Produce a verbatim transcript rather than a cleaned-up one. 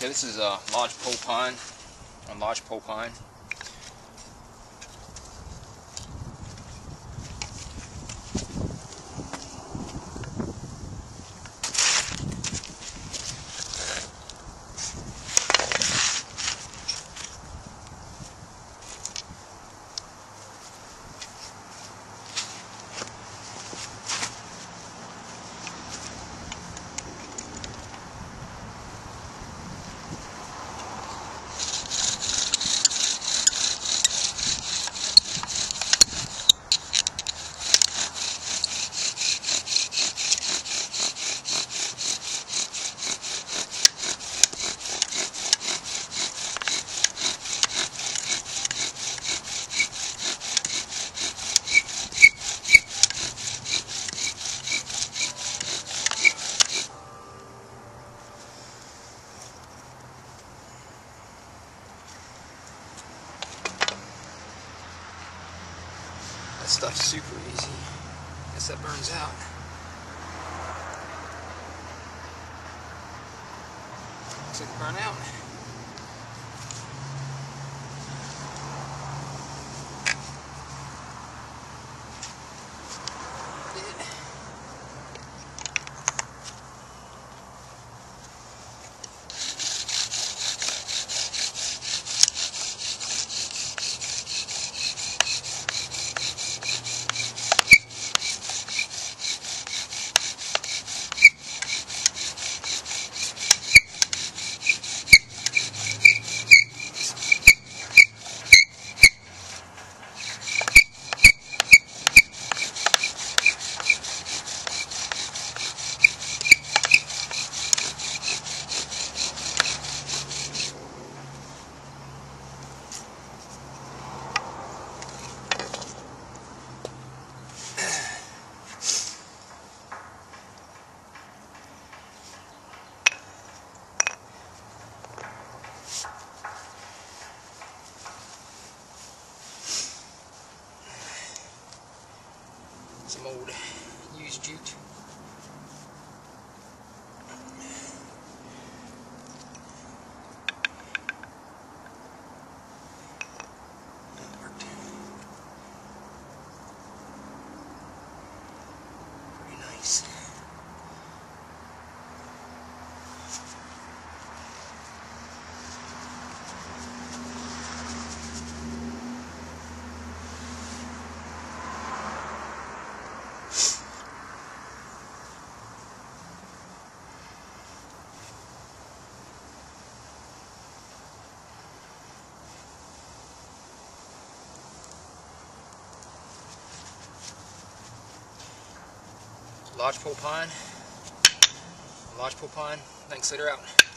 Okay, this is a lodgepole pine, a lodgepole pine. That stuff's super easy. Guess that burns out. Looks like it burned out. Some old used jute. That worked. Pretty nice. Lodgepole pine. Lodgepole pine. Thanks, later out.